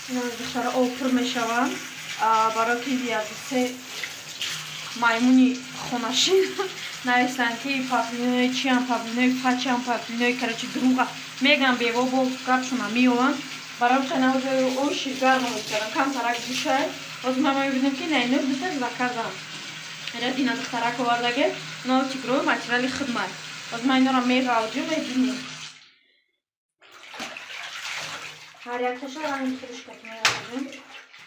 اینا بیشتر آپر میشوند برای که دیگه مایمونی خونشین نوشتن که پاپلینوی چی هم پاپلینوی پاچی هم پاپلینوی کرچی دروغه میگم بیوا با گپشون میوان برای شنوز او شیرگر نمیشترم کم ترک بیشه از من میبینم که نه اینو بده زکردم اینا دینا دخترک آوردگه نو تیگرو ماتریالی خدمت از من اینا را میراوجو میبینیم هر یک تشا رنگ خودش کت میراوجیم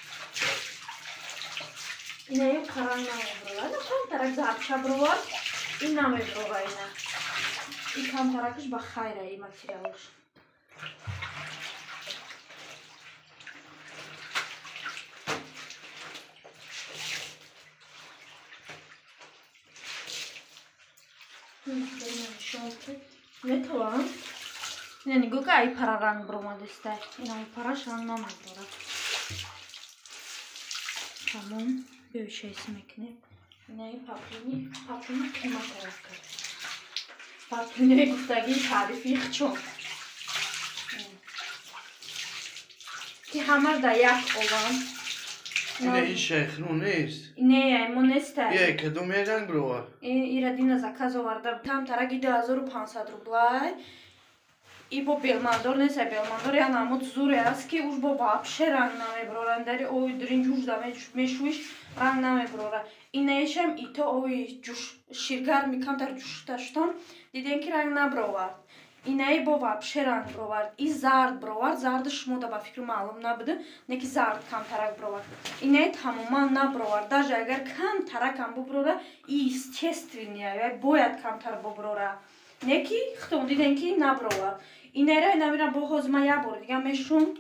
اینا یه قرار نمیبرود کم ترک زربشه برواد این نمیبروه اینا این کم ترکش با خیره این ماتریالش میتوان اینا نگو که ای پرا رنگ برومده استه اینا ای پراش رنگ نمیبروه تمام بوشیس میکنیم اینا این پاپلینی قیمت طرف کرد پاپلینی گفتگی تعریفی خچون که همه در یک اوان این شیخنو نیست نه ایمون نیسته یه کدوم یه رنگ بروه این دین زکاز آورده تام ترگی 2500 روبلای ای با بیلماندور نیست بیلماندور یا نمود زوری است که اوش با вообще رنگ نمیبرورن داری اوی درین جوش دامه میشویش رنگ نمیبروره اینایشم ایتا اوی جوش شیرگر میکم در جوش داشتم دیدین که رنگ نبرورد اینای با вообще رنگ بروورد ای زرد بروورد زردش مودا با فکر معلوم نبوده نکی زرد کم ترک بروورد اینای تماما نبروورد даже اگر کم ترک هم ببروره ای естественнее باید کم تر ببروره نکی ختون دیدین که نبروورد اینای را نمیرم با هزمه یا بار دیگه میشون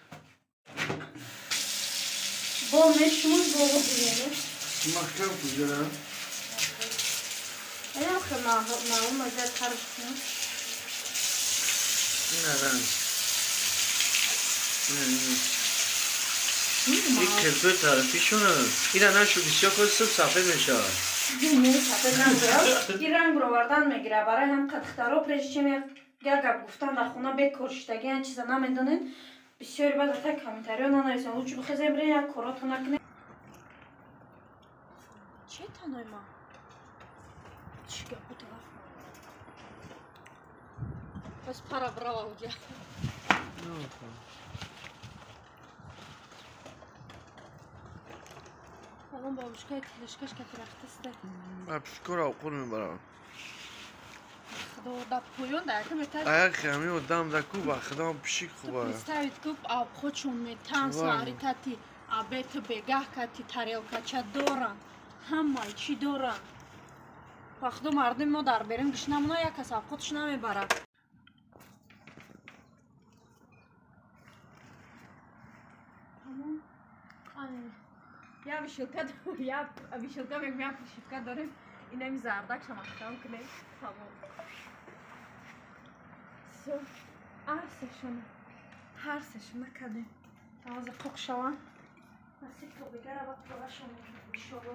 با میشون با بگیریم محکم کجا اینا خیلی معلوم مزید خرش کنم این رنگ این کلپه طرفیشونه این نشو بسیار کنید سفید میشه نه سفید نمیشه این رنگ برووردن میگیره برای هم قدخترها پریشچیم یک گپ گفتن در خونه بکرشتگی این چیزا نمیدونین بسیاری بعد تا کامنتاری ها ننویسن لوچو بخیزیم برین یک کاراتو نکنین چی تنوی ما؟ چی گپ بود بس پرا برا اوجا الان بابشکای تلشکش که ترختسته بابشکا را اوقون میبرم خدا پویون در که میتر اگر خیمی و دم دکو با خدا پیشی خوبه پرستاوید کب آب خودشون میتن ساری تاتی آبت بگاه کتی تاریل کچه دورن همه چی دورن وقتی مردم ما در بریم گش نمونه یک کس آب خودش نمیبره یا بیشلکه داریم یا بیشلکه میگم یا بیشلکه داریم این همی زردک شما خواهم کنیم تمام سو آرسشون هر سشون نکردیم تازه خوک شوان نسی که بگره وقت برشون شوان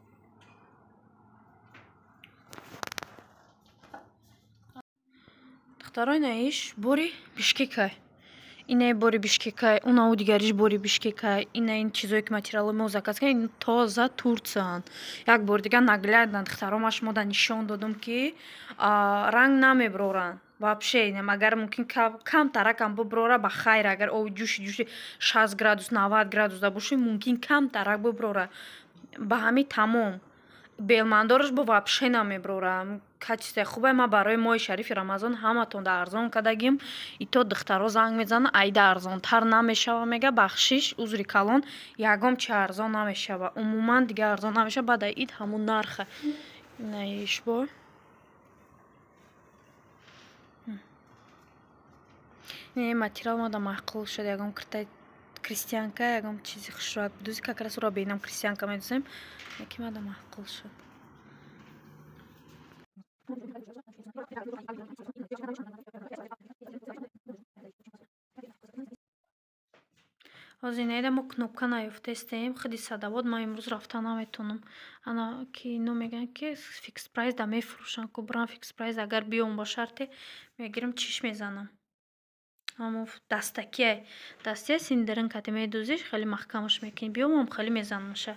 دخترای نایش بوری بیشکیکای اینه بوری بیشکیکای اون او دیگریش بوری بیشکیکای اینه این چیزایی که ماتریال ما زکات که این تازه تورцан یک بار دیگه наглядно دخترامش ما نشون دادم که رنگ نمیبرورن вообще اینه مگر ممکن کم ترک هم ببروره بخیر اگر او جوش 60 گرادوس 90 گرادوس باشه ممکن کم ترک ببروره به همین تمام بیلماندورش با вообще نمیبروره کچسته خوبه ما برای ماه شریف رمضان همتون در ارزان کدگیم ایتو دخترها زنگ میزنه ای در ارزان تر نمیشه میگه بخشش عذری کلان یگام چه ارزان نمیشه و عموما دیگه ارزان نمیشه بعد اید همون نرخه نیش با نه ماتریال ما دا معقول شد یگام کرده کریستیانکا یگام چیزی خوش رو بدوزی که کرس رو بینم کریستیانکا میدوزیم یکی ما دا معقول شد از اینه ما کنوبکا نیفتستیم خیلی صدوات ما امروز رفته نمیتونم انا که اینو میگن که فیکس پرایس دا میفروشن کبران فیکس پرایس اگر بیام با شرط میگیرم چیش میزنم ҳамон дастакия дастия синдирин кати медӯзиш хеле маҳкамаш мекунӣ биёмам хеле мезанмаша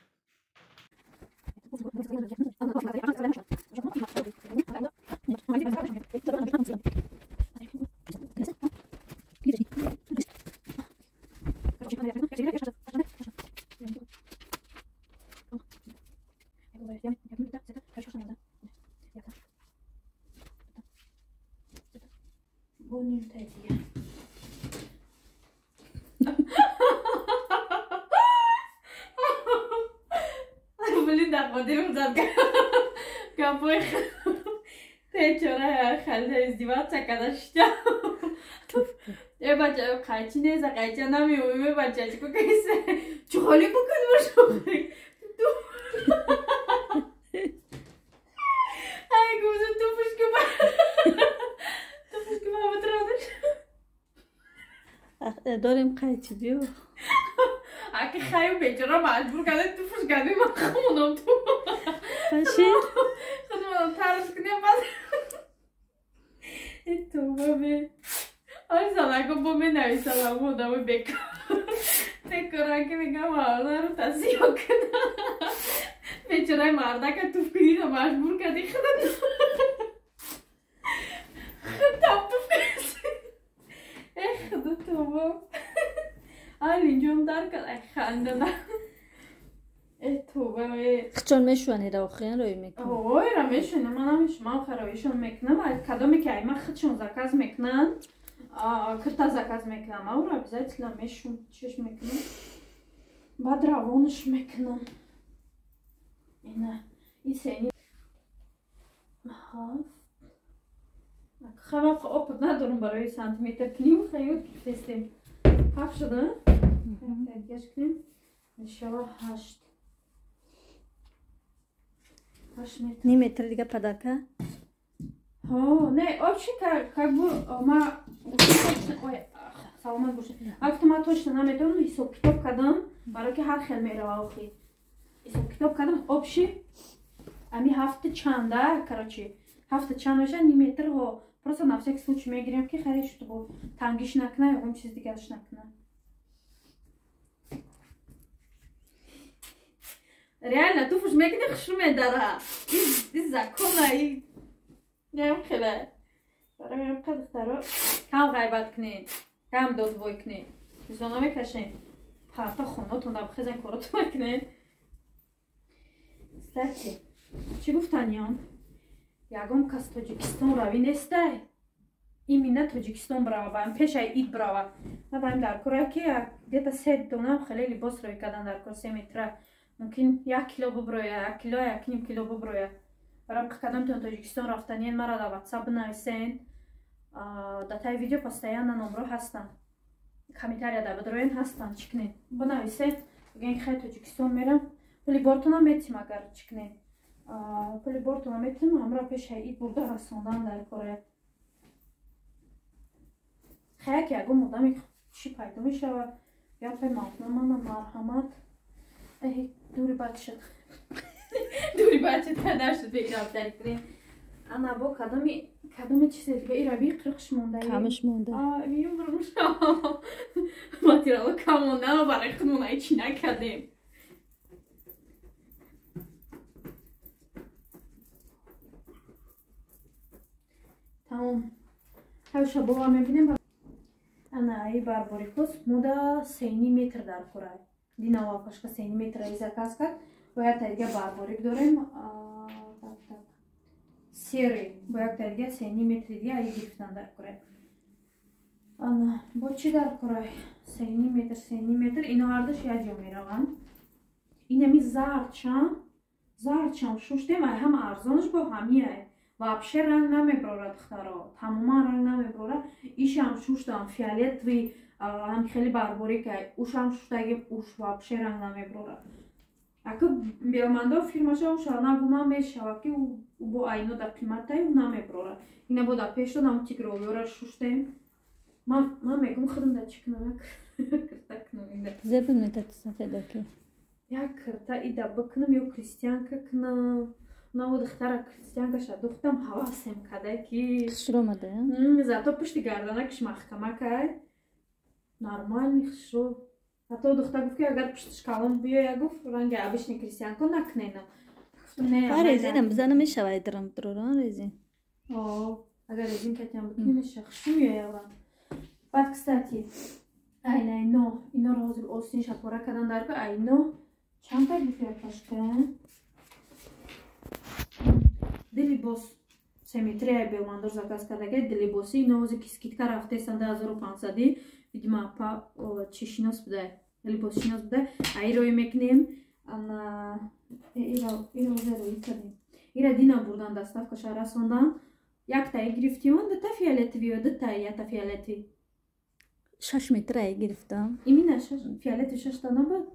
Блин, да, поднимем задка. Капой. Ты вчера хотела издеваться, когда считал. Я бача, кайчи не за кайча нами умею бача, чего кайсе. Чухали покажу. Ай, гузу тупушки ба. Тупушки ба ватрадаш. داریم قیچی بیو اگه خیلی بیچاره مجبور کرده تو فروشگاهی من خمونم تو باشی خودمونم ترس کنیم بس ای تو بابه آره سالگو بابه نویسم اما آدم بکار بکارن که میگم آره رو تصیح کنم بیچاره مرده که توف کنی رو مجبور کردی خودت خودم توف کنی ای خدا تو بابه اینجام در که خنده نه ای توبه خچون میشونی رو خیلی روی میکنم اوه را میشونه من هم خرایشون میکنم کدامی که من خچون زکاز میکنم کرتا زکاز میکنم او را обязательно میشون چش میکنم بعد روانش میکنم اینه این سینی خیلی اپت ندارم برای سانتیمتر کنیم خیلی بفرستیم هفت شده ترگیش کنیم انشالله 8 متر نیم متر دیگه پداکه ها نه آبشی که بو ما ой سلامت باشه وقتی ما точно نمیتونم حساب کتاب کردم برای که هر خیلی میره آخی حساب کتاب کردم آبشی امی هفته چنده کراچی هفته چند باشه نیم متر ها просто на всякий случай میگیریم که خیلی чтобы تنگیش نکنه یا اون چیز دیگرش نکنه реально туфуш میکنی خوشو میداره این زکونه این نیم خیلی برای میرم که دخترها کم غیبت کنین کم دادوای کنین زنها میکشین پرتا خوناتون در بخیزن کاراتون میکنین ستی چی گفتن یان؟ یکم کس تاجیکستان روی نیسته این مینه تاجیکستان برای بایم پیش اید برای ما بایم در کره که دیتا 3 دونه خیلی لباس روی کردن در کره 3 متره ممکن 1 کیلو ببرویه 1 کیلو 1.5 کیلو ببرویه برام که کدام تون تاجیکستان رفتنین مرا در واتساپ بنویسین داتای ویدیو постоянно نمبر هستن کمیتاریا در بدروین هستن چکنین بنویسین بگین خیلی تاجیکستان میرم ولی بارتون میتیم اگر چکنین ولی بارتون میتیم همراه پیش اید برده رساندن در کره خیلی که اگه مدامی چی پیدا میشه یا پای مطمئن مرحمت دوری بد شد دوری بد شد پدر شد به ایراب در کنیم انا با کدامی چیز دیگه ایرابی قرقش مونده کمش مونده میون برمش ماتیرالو کم مونده اما برای خودمون ایچی نکردیم تمام هاوشا بابا میبینیم انا ای барбори пост мода 3 метр дар курай динава пашка 3 метр ай заказ кард бояд тайга барборик дорем серый бояд тайга 3 метр дига ай гирифтан дар курай ана бо чи дар курай 3 метр ино ардаш яҷо мераванд инами зарчам шуштем ай ҳам арзонаш бо ҳамиай вообще ранг намеброра духтаро тамоман ранг намеброра ишам шуштам фиолетовый ҳам хеле барборикай ушам шуштаги уш вообще ранг намеброра ака биомандо фирмаша уша нагуман мешава ки бо айно да қиматай намеброра ина бо да пешо нам тигровиора шуштем ман мегум худам да чикнак киртакнам зебнета тсафедаки як кирта ида бикнам ё кристианка кнам Много дختара Кристиянка ша духтам ҳавасем кадай ки Хушромада. зато пушти гарданакиш махкамакай нормальни хушро. Ҳатто духта гуфт ки агар пуштиш калон биёя гуфт ранги обычни Кристиянку накненам. Гуфтам не. Резинам бизана мешавад драм троран резин. Агар резин катям буд меша хушро меоявам. Баъд кстати айно инoro ҳозир остин шапора кардан дар айно чанд та гуфя пашка дилибос семитрия белмандор заказ кардага дилибоси ино ҳозир ки скидка рафтесан 1500 видимо апа чишинос буда либосшинос буда айрои мекунем ана ирои кардем ира дина бурдан доставкаша расондан яктаи гирифтиён дута фиолетовиё дута ята фиолетови 6 метр гирифтам. именно фиолетови 6 та набуд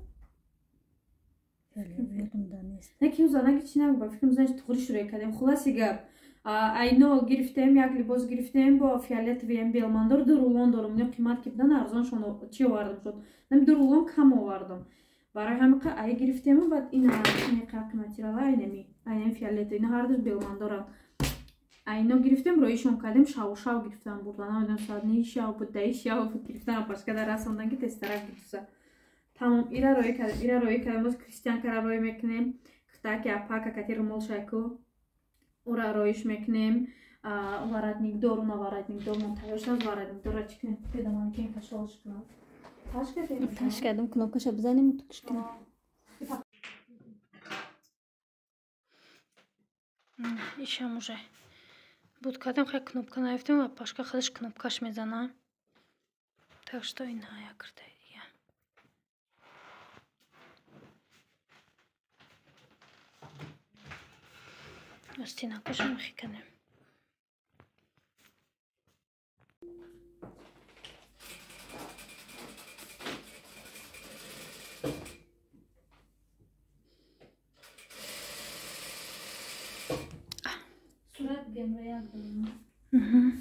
яки узанаги чи набуд ба фикрам занаш туғри шурӯй кардем хулоси гап айно гирифтем як либос гирифтем бо фиолетовием белмандор ду рулон дорам ино қимат ки будан арзоншон чи овардам шуд нами ду рулон кам овардам барои ҳамиқа ай гирифтему баъд ина қиматирала айнами фиолетови ина ҳарду белмандорам айно гирифтем роишон кардем шаву гирифтам бурдан намедонам садни шав буд даи шав буд гирифтам пашкада расондан ки тезтарак будуса тамом ира рои кардем боз Кристиянкара рои мекунем кхтаки апака кати румолшайку ура роиш мекунем варатникдор уна варатникдор монтажаш варатникдора чӣ кунем педаман ки кашолш кунам Таш кардам кнопкаша бизанем тукиш кунам. ишам уже буд кардем хай кнопка наифтем ва пашка худаш кнопкаш мезана так что иная кардай дига остинакаша мехиканем сурат гемрояк дорам